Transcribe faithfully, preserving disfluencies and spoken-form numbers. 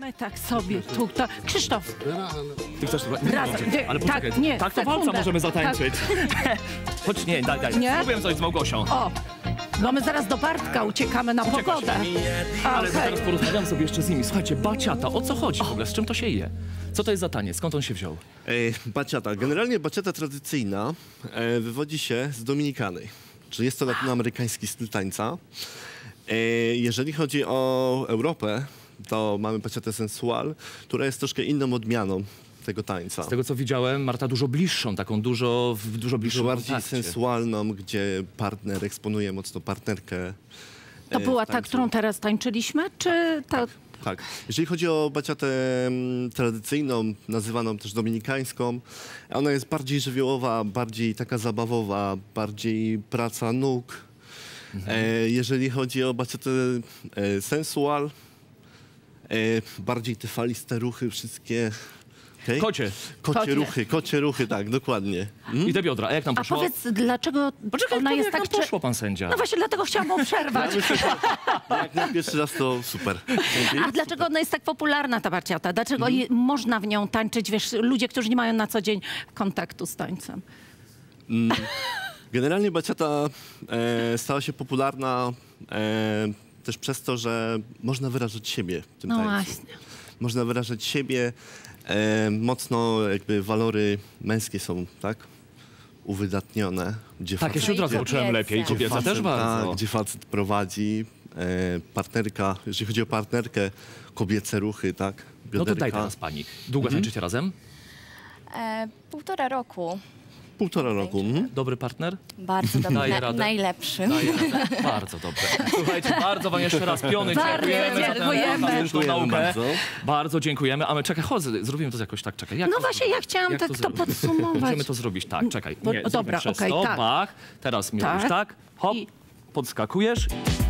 My tak sobie tu, to... Krzysztof, Ty chcesz... razem. Nie, ale poczekaj, Tak, nie, tak to sekundę. walca możemy zatańczyć. Tak. Chodź, nie, daj, daj. Nie? Spróbuję coś z Małgosią. O, bo my zaraz do Bartka uciekamy na pogodę. Ale Okej. teraz porozmawiam sobie jeszcze z nimi. Słuchajcie, baciata, o co chodzi w ogóle? Z czym to się je? Co to jest za taniec? Skąd on się wziął? E, baciata. Generalnie baciata tradycyjna e, wywodzi się z Dominikany, czyli jest to latynoamerykański styl tańca. E, jeżeli chodzi o Europę, to mamy baciatę sensual, która jest troszkę inną odmianą tego tańca. Z tego co widziałem, Marta dużo bliższą, taką dużo, w dużo bliższą Dużo bardziej kontakcie. sensualną, gdzie partner eksponuje mocno partnerkę. To e, była w ta, tańcu. którą teraz tańczyliśmy, czy ta... Tak. Jeżeli chodzi o baciatę mm, tradycyjną, nazywaną też dominikańską, ona jest bardziej żywiołowa, bardziej taka zabawowa, bardziej praca nóg. Mhm. E, jeżeli chodzi o baciatę e, sensual, e, bardziej te faliste ruchy wszystkie. Okay? Kocie. Kocie Kocie. ruchy, kocie ruchy, tak, dokładnie. I te biodra. A jak nam A poszło? powiedz, dlaczego Poczekaj, ona powiedz, jest jak tak... nam cze- poszło, pan sędzia. No właśnie, dlatego chciałam ją przerwać. Ja myślę, że jak na pierwszy raz to super. A dlaczego ona jest tak popularna, ta baciata? Dlaczego Mhm. je, można w nią tańczyć, wiesz, ludzie, którzy nie mają na co dzień kontaktu z tańcem? Generalnie baciata e, stała się popularna e, też przez to, że można wyrażać siebie w tym No tańcu. właśnie. Można wyrażać siebie, e, mocno jakby walory męskie są, tak, uwydatnione. Gdzie Tak, ja się facet- od razu I poczułem kobiece. lepiej. Gdzie Kobieta facet, też bardzo. Tak, gdzie facet prowadzi, e, partnerka, jeżeli chodzi o partnerkę, kobiece ruchy, tak, No bioderka. to daj teraz pani. Długo tańczycie razem? E, półtora roku. Półtora roku. Mhm. Dobry partner? Bardzo dobry. Daje Na, radę? najlepszy. Daje radę? Bardzo dobrze. Słuchajcie, bardzo wam jeszcze raz piony Bardzo dziękujemy za tę dziękujemy. fantastyczną Dziękujemy naukę. bardzo. Bardzo dziękujemy. A my, czekaj, chodź, zrobimy to jakoś tak, czekaj. Jak No to właśnie, zrobić? ja chciałam Jak tak to zrobić? podsumować. Możemy to zrobić tak, czekaj. Bo- Nie, o, zrobię dobra, przez okej, to, tak. bach. Teraz mi Tak. robisz tak, hop, I- podskakujesz.